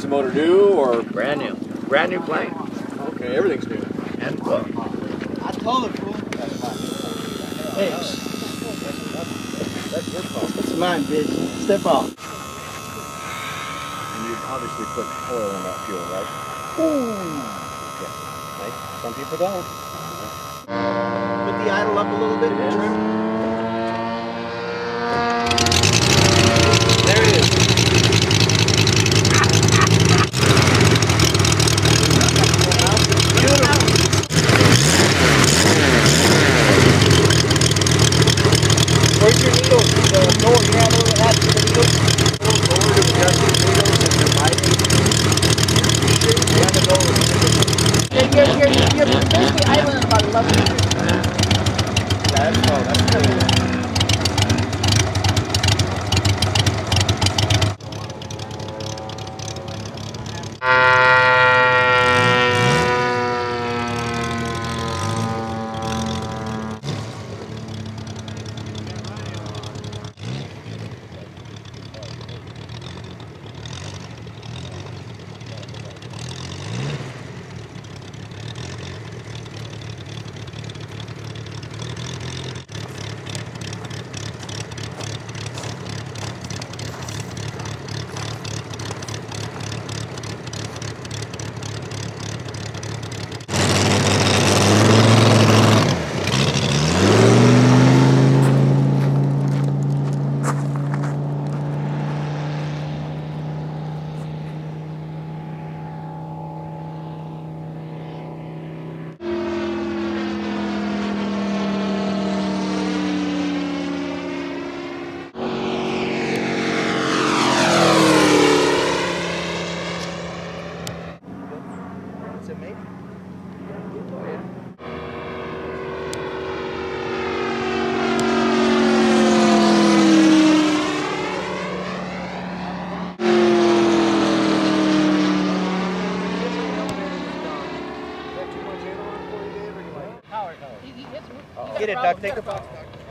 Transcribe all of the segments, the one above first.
motor new or? Brand new. Brand new plane. Okay, everything's new. And I told it, fool. Hey. That's your fault. It's mine, bitch. Step off. And you obviously put oil in that fuel, right? Ooh. Yeah. Right? Some people don't. Put the idle up a little bit. Trim. There it is. Where's your needles? The door, you have a little hat for the needles? A little door to adjust the needles and the Maiden. You have to go over You're basically idling about 11 meters. that's good. It's a Maiden. Get it, Doc. Take a box.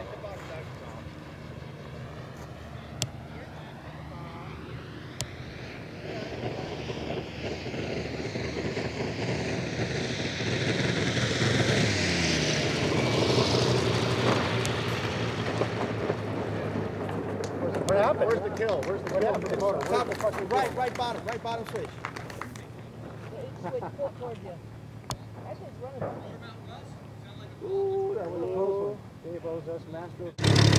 What happened? Where's the kill? Where's the kill? Right bottom switch. Ooh, that was a close one. Dave owes us master.